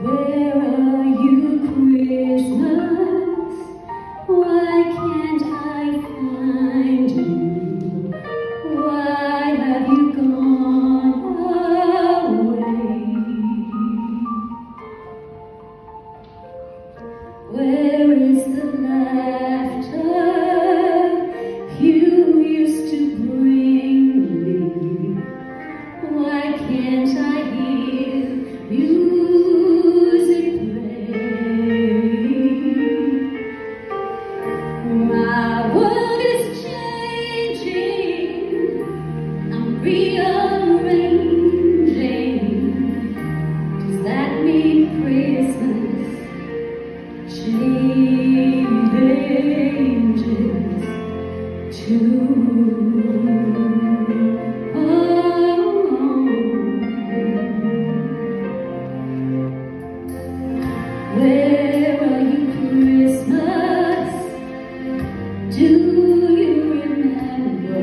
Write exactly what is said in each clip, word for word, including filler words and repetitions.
Where are you, Christmas? Why can't I find you? Why have you gone away? Where is the laughter you used to bring me? Why can't I hear music play? My world is changing, I'm rearranging. Does that mean Christmas changes too? Where are you, Christmas? Do you remember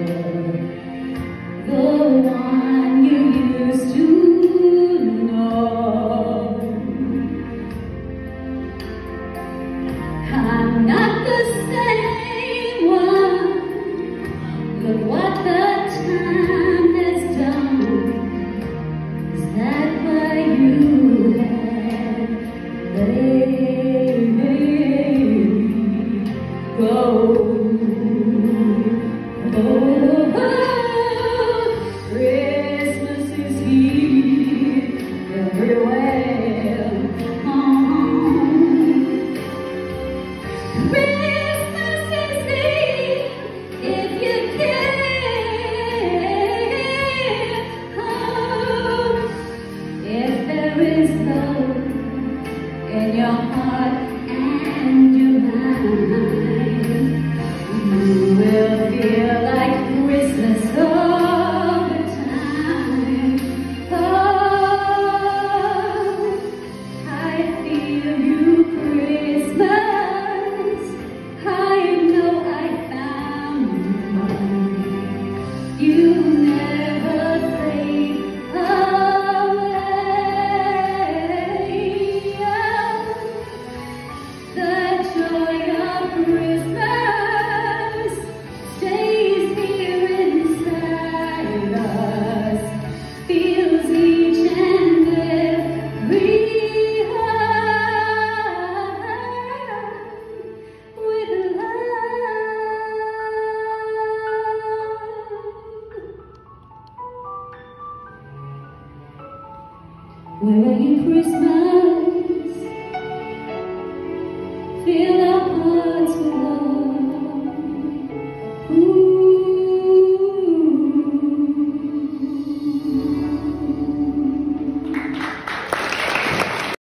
the one you used to know? I'm not the same one. Look what the time has done. Is that why you have let me go? Oh, oh, Christmas is here everywhere. Oh, Christmas is here if you care. Oh, if there is love in your heart and your mind, you will feel like Christmas all the time. Oh, I feel you, Christmas. I know I found you. You never fade away. The joy of Christmas stays here inside us, fills each and every heart with love. Where are you, Christmas? Feel